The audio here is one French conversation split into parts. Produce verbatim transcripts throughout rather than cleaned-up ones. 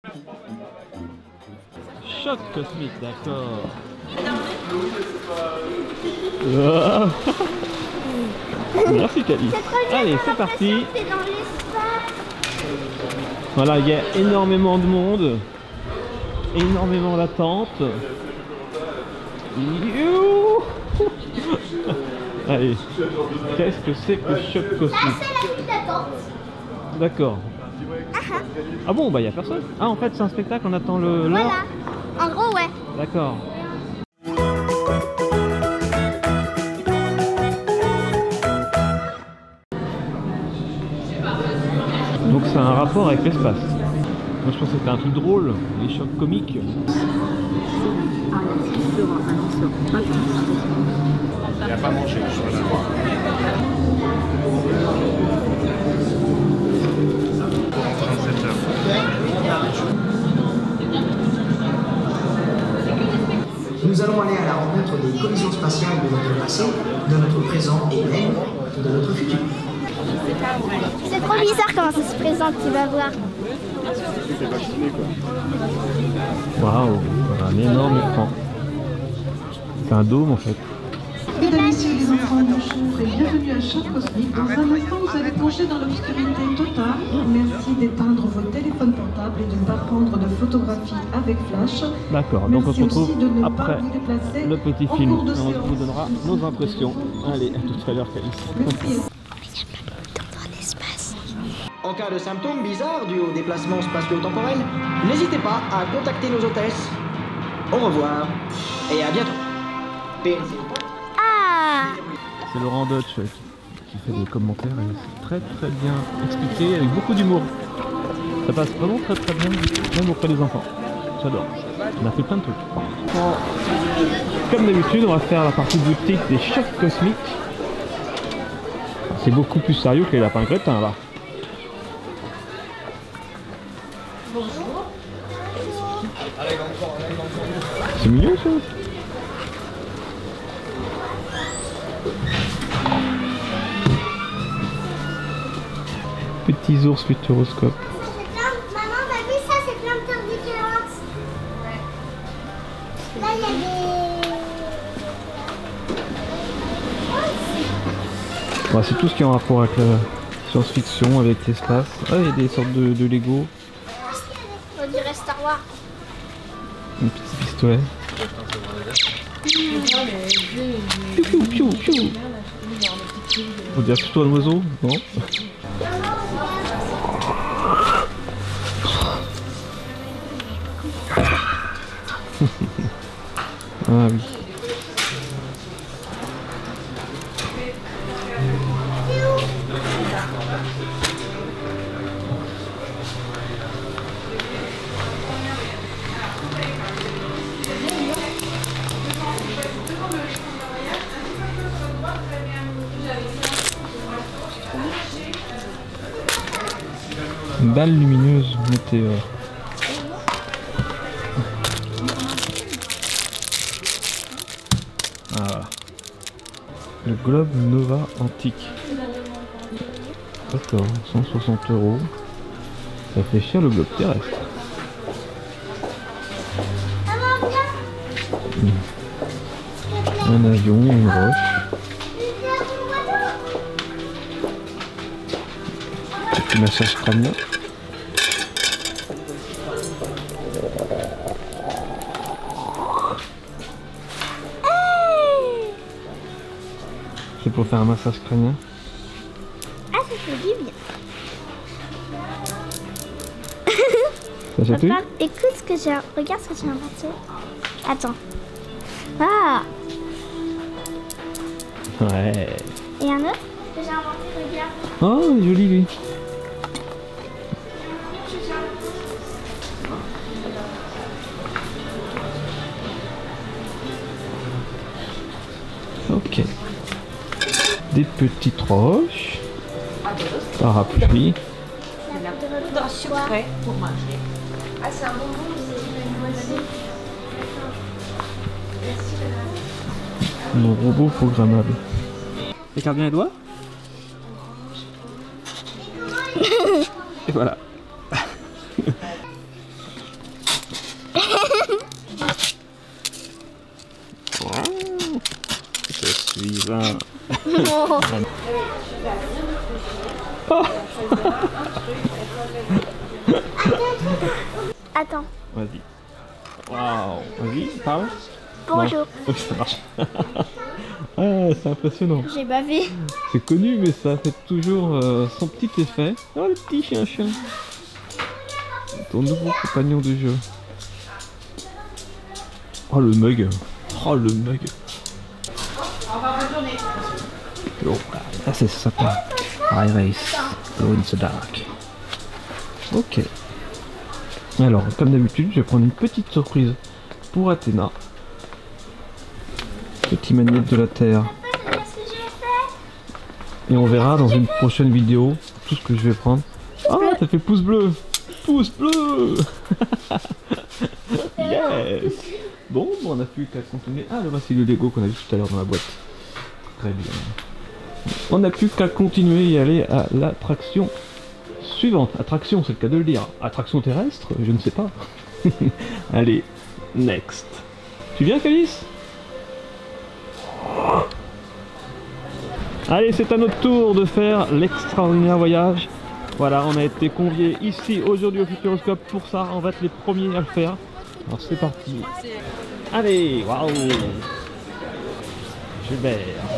Choc cosmique, d'accord. Oh. Merci Calice. Allez, c'est parti. Voilà, il y a énormément de monde, énormément d'attente. Allez, qu'est-ce que c'est que le choc cosmique? Ah, c'est la file d'attente. D'accord. Ah bon, bah il n'y a personne. Ah, en fait, c'est un spectacle, on attend le... Voilà, en gros, ouais. D'accord. Donc c'est un rapport avec l'espace. Moi je pensais que c'était un truc drôle, les chocs comiques. Il n'y a pas mangé, je suis là. trente-sept heures. Nous allons aller à la rencontre des collisions spatiales de notre passé, de notre présent et même de notre futur. C'est trop bizarre comment ça se présente, tu vas voir. Waouh, un énorme écran. C'est un dôme en fait. Mesdames, Messieurs les enfants, bonjour et bienvenue à Choc Cosmique. Dans un instant, vous allez plonger dans l'obscurité totale. Merci d'éteindre vos téléphones portables et de ne pas prendre de photographies avec flash. D'accord, donc on se retrouve après le petit film. de Et on vous donnera nos impressions. Allez, à tout à l'heure, Calice. En cas de symptômes bizarres dus au déplacement spatio-temporel, n'hésitez pas à contacter nos hôtesses. Au revoir et à bientôt. Ah, C'est Laurent Deutsch qui, qui fait des commentaires et c'est très très bien expliqué avec beaucoup d'humour. Ça passe vraiment très très bien, même auprès des enfants. J'adore. On a fait plein de trucs. Bon. Comme d'habitude, on va faire la partie boutique des chocs cosmiques. C'est beaucoup plus sérieux que les lapins crétins là. bonjour. C'est mignon ça. Petits ours futuroscope. Maman, t'as vu ça, c'est plein de tours différentes. Là, il y a des... Ouais, c'est tout ce qui est en rapport avec la science-fiction, avec l'espace. Ah, il y a des sortes de, de Lego. On dirait Star Wars. Un petit pistolet. Piou, piou, piou. On dirait plutôt un oiseau, non? Ah oui. Une balle lumineuse météore. Ah, voilà. Le globe Nova antique. D'accord, cent soixante euros. Ça fait cher le globe terrestre. Un avion, une roche. Petit massage crânien. C'est pour faire un massage crânien. Ah, ça fait du bien. Ça c'est tout? Papa, écoute ce que j'ai... Regarde ce que j'ai inventé. Attends. Ah. Ouais. Et un autre que j'ai inventé, regarde. Oh, il est joli lui. Ok. Des petites roches. Parapluie. Dans sucré pour manger. Ah, c'est un bonbon, c'est Mon robot programmable. Regarde bien les doigts. Et voilà. un... Non. Oh. Attends. Vas-y. Waouh. Vas-y, parle. Bonjour. Non. Ok, ça marche. Ah, c'est impressionnant. J'ai bavé. C'est connu, mais ça fait toujours euh, son petit effet. Oh, le petit chien-chien. Ton nouveau compagnon de jeu. Oh, le mug. Oh, le mug. Oh, ça, c'est sympa. I race. Glow in the dark. Ok. Alors, comme d'habitude, je vais prendre une petite surprise pour Athéna. Petit magnète de la Terre. Et on verra dans une prochaine vidéo tout ce que je vais prendre. Ah, ça fait pouce bleu. Pouce bleu. Yes. Bon, on n'a plus qu'à continuer. Ah, là, voici le Lego qu'on a vu tout à l'heure dans la boîte. Très bien. On n'a plus qu'à continuer et aller à l'attraction suivante. Attraction, c'est le cas de le dire. Attraction terrestre, je ne sais pas. Allez, next. Tu viens, Calice? Allez, c'est à notre tour de faire l'extraordinaire voyage. Voilà, on a été conviés ici aujourd'hui au Futuroscope pour ça. On va être les premiers à le faire. Alors c'est parti. Allez, waouh. Super.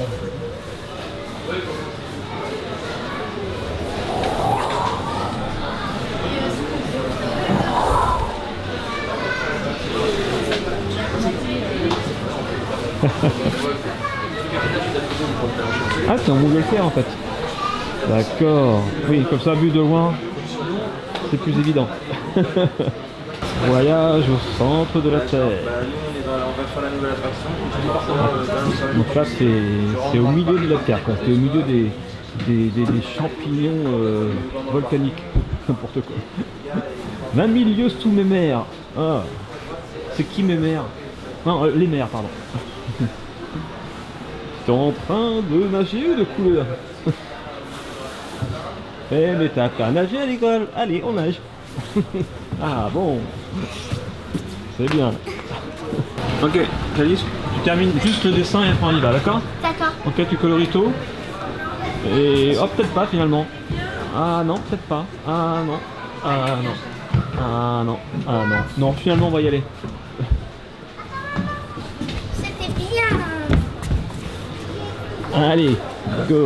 Ah, c'est en montgolfière en fait. D'accord. Oui, comme ça, vu de loin, c'est plus évident. Voyage au centre de la Terre. Donc là, c'est au milieu de la Terre, quoi. C'est au milieu des, des, des, des champignons euh, volcaniques. N'importe quoi. vingt mille lieues sous mes mers. Ah. C'est qui mes mers? Non, euh, les mers, pardon. T'es en train de nager ou de couler? Eh mais t'as qu'à nager à l'école. Allez, on nage. Ah bon. C'est bien. Ok, Calice, tu termines juste le dessin et après on y va, d'accord? D'accord. Ok, tu coloris tout. Et oh, peut-être pas finalement. Ah non, peut-être pas. Ah non. Ah non. Ah non. Ah non. Non, finalement on va y aller. C'était bien. Allez, go.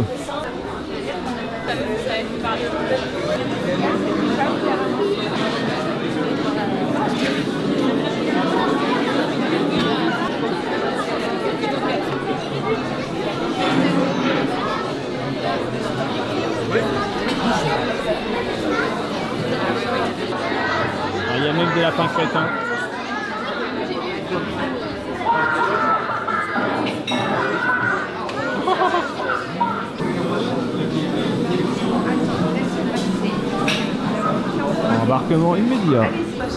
Il y a même des lapins crétins. Embarquement immédiat.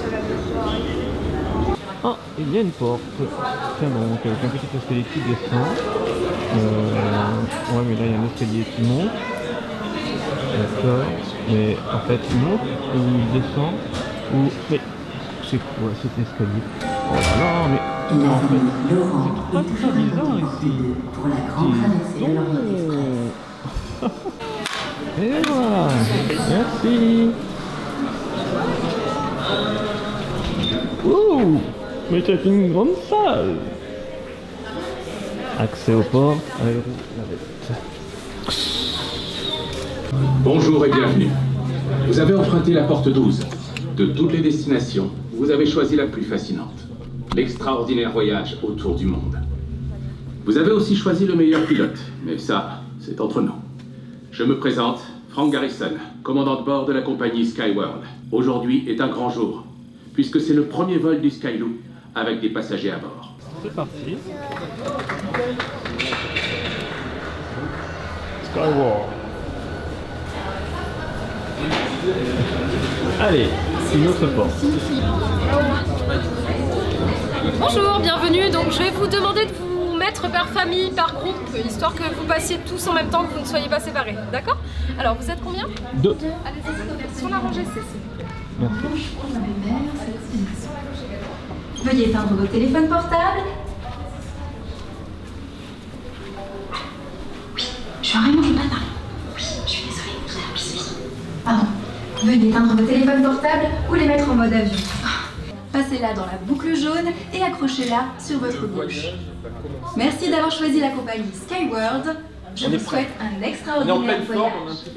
Ah, il y a une porte. Tiens donc, avec un petit escalier qui descend. Euh... Ouais, mais là il y a un escalier qui monte. D'accord. Mais en fait, il monte ou il descend ou... Mais c'est quoi cet escalier? Oh là là, mais... mais en fait, c'est très très bizarre ici. Pour la grande traversée de l'Orient Express. Et voilà. Merci. Ouh, mais c'est une grande salle. Accès au port aéronavette. Bonjour et bienvenue. Vous avez emprunté la porte douze. De toutes les destinations, vous avez choisi la plus fascinante. L'extraordinaire voyage autour du monde. Vous avez aussi choisi le meilleur pilote, mais ça, c'est entre nous. Je me présente, Frank Garrison, commandant de bord de la compagnie Skyworld. Aujourd'hui est un grand jour, puisque c'est le premier vol du Skyloop avec des passagers à bord. C'est parti. Skyworld. Allez, une autre porte. Bonjour, bienvenue. Donc je vais vous demander de vous mettre par famille, par groupe, histoire que vous passiez tous en même temps, que vous ne soyez pas séparés. D'accord? Alors vous êtes combien? Deux. Allez-y, sur la rangée C, s'il vous plaît. Merci. Veuillez éteindre vos téléphones portables. Venez éteindre vos téléphones portables ou les mettre en mode avion. Passez-la dans la boucle jaune et accrochez-la sur votre gauche. Merci d'avoir choisi la compagnie Skyworld. Je vous souhaite un extraordinaire voyage.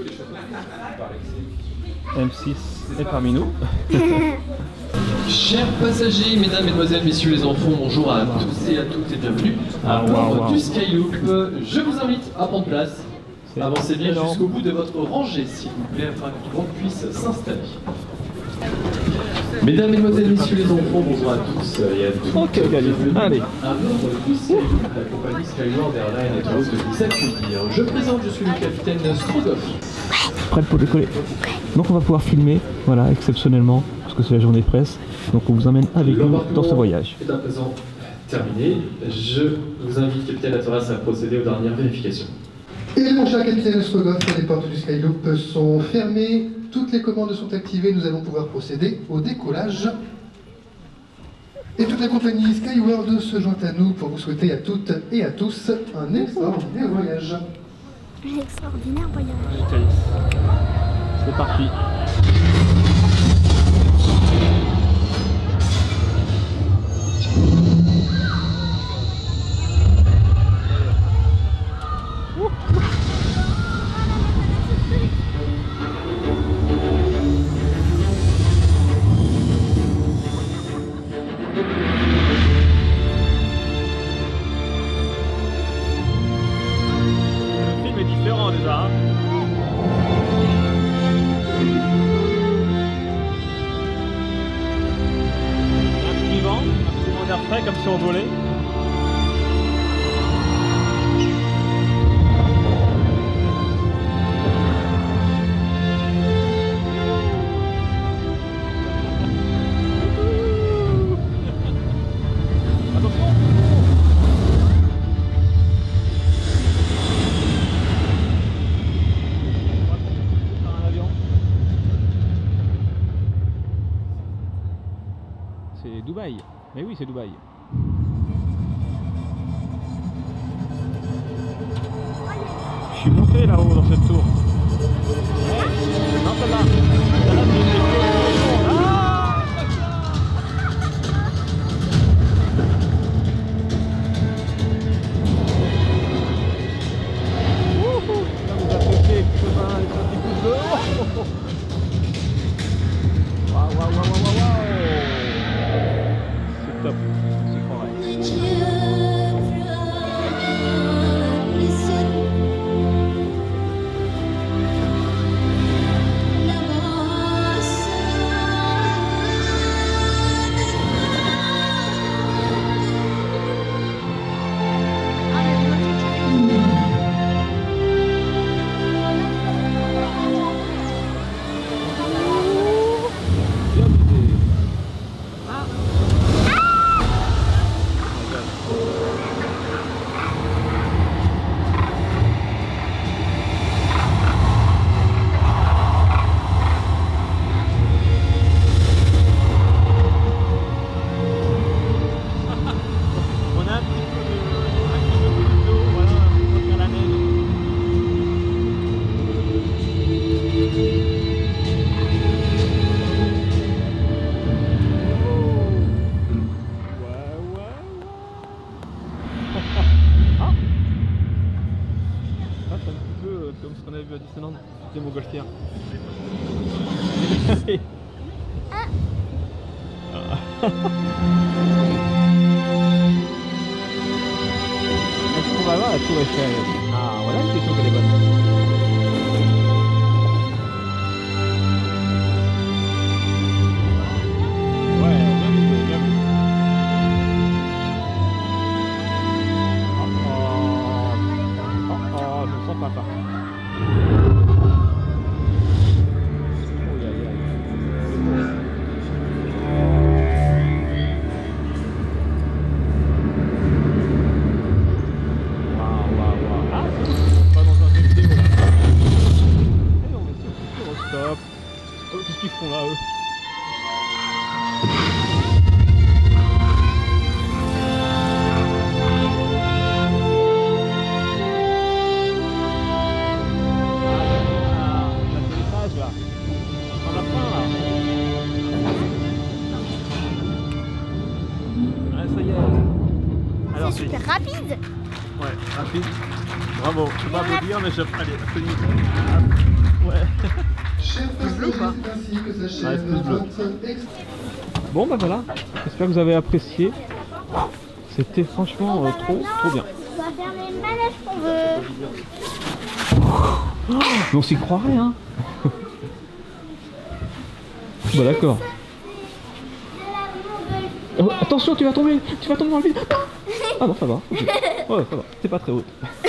M six est parmi nous. Chers passagers, mesdames, mesdemoiselles, messieurs les enfants, bonjour à tous et à toutes et bienvenue à Ah, bord wow, wow. du Skyloop. Je vous invite à prendre place. Avancez bien énorme. jusqu'au bout de votre rangée, s'il vous plaît, afin que tout le monde puisse s'installer. Mesdames, mesdemoiselles, messieurs les enfants, bonjour à tous et à toutes. Ok, bienvenue allez. à bord du Skyloop. La compagnie Skyworld Airlines est heureuse de vous accueillir. Je présente, je suis le capitaine Strogoff. Prête pour décoller. Donc on va pouvoir filmer, voilà, exceptionnellement, parce que c'est la journée presse. Donc on vous emmène avec nous dans ce voyage. C'est à présent terminé. Je vous invite, capitaine Atoras, à procéder aux dernières vérifications. Et mon cher capitaine Strogoff, les portes du Skyloop sont fermées, toutes les commandes sont activées, nous allons pouvoir procéder au décollage. Et toute la compagnie Skyworld se joint à nous pour vous souhaiter à toutes et à tous un extraordinaire voyage. Un extraordinaire voyage. C'est parti. Le film est différent déjà. Hein. Un petit vent, un petit vent d'air frais comme si on volait. C'est Dubaï. Mais oui, c'est Dubaï. Je suis monté là-haut dans cette tour. Non, celle-là. Celle-là, c'est une ah Wouhou. Ça nous a fait un petit coup de l'eau. Waouh, waouh, waouh, waouh, waouh. C'est top, c'est correct. Comme ce qu'on avait vu à Disneyland, des montgolfières. Ah. Est-ce qu'on va voir la tour Eiffel? Ah, voilà une question qu'elle est bonne. Pas dans un film vidéo là. super rapide. Ouais, rapide. Bravo. Je sais pas vous dire, mais je... Allez, applaudis. Ouais. Pouce bleu ou pas? Ouais, pouce bleu. Bon bah voilà, j'espère que vous avez apprécié. C'était franchement euh, trop, trop bien. On va faire les manèges qu'on veut. Oh, mais on s'y croirait, hein. Bah d'accord. Oh, attention, tu vas tomber, tu vas tomber dans le vide. Ah non, ça va. Okay. Ouais, ça va. T'es pas très haute.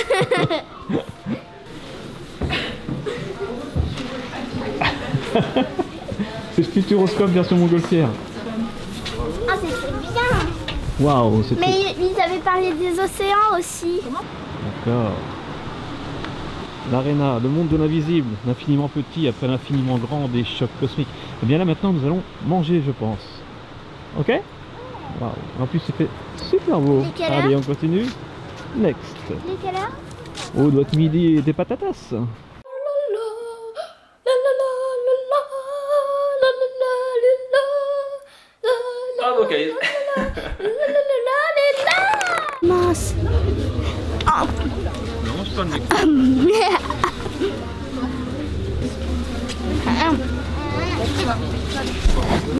C'est Futuroscope version montgolfière. Ah, c'était bien. Waouh, c'est. Mais ils avaient parlé des océans aussi. D'accord. L'Arena, le monde de l'invisible, l'infiniment petit après l'infiniment grand des chocs cosmiques. Et bien là maintenant nous allons manger, je pense. Ok? Waouh. En plus c'était super beau. Allez, on continue. Next. Il est quelle heure? Oh, doit être midi et des patatas. Bravo, Kyle. Mince. Oh. Non, je pas le mec.